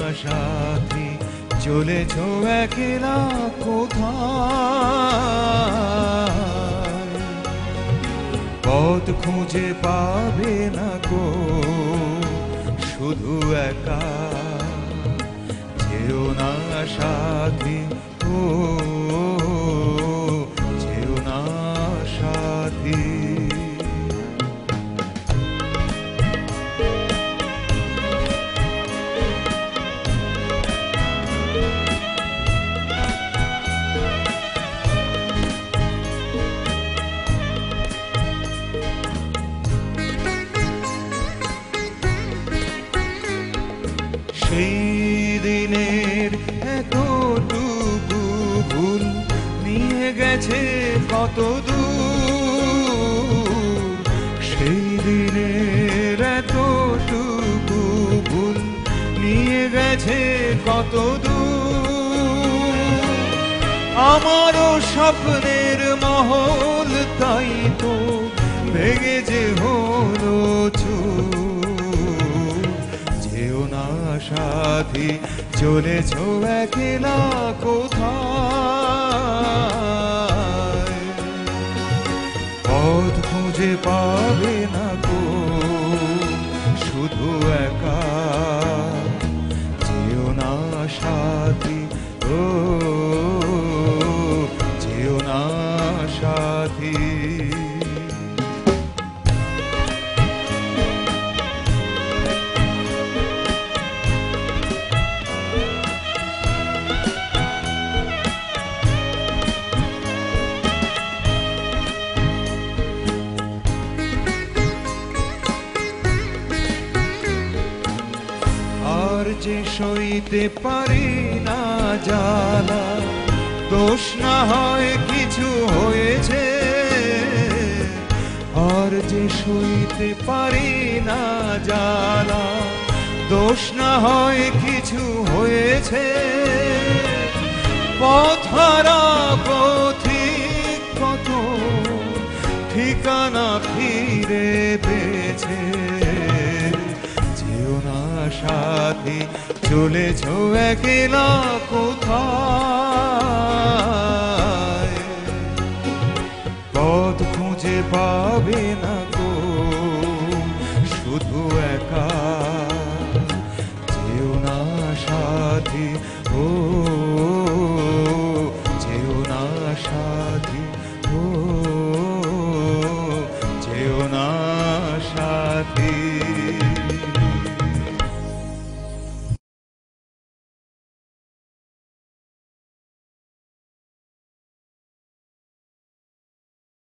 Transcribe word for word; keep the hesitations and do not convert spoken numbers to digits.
সাথী চলেছ একলা কোথায়, পথ খুঁজে পাবে না গো শুধু একা, যেও না সাথী ও যেও না সাথী। সেই দিনের এতটুকু ভুল নিয়ে গেছে কত দূর, সেই দিনের এতটুকু ভুল নিয়ে গেছে কত দূর। আমারও স্বপ্নের মহল তাই তো ভেঙে যে হলো চুর, যেও না সাথী চলেছ একলা কোথায়, পথ খুঁজে পাবে না গো শুধু একা, যেও না সাথী ও যেও না সাথী। আর যে সইতে পারি না জ্বালা, দোষ না হয় কিছু হয়েছে, আর যে সইতে পারি না জ্বালা, দোষ না হয় কিছু হয়েছে। পথহারা পথিক কত ঠিকানা ফিরে পেয়েছে, যেও না সাথী চলেছ একলা কোথায়, পথ খুঁজে পাবে না গো শুধু একা, যেও না সাথী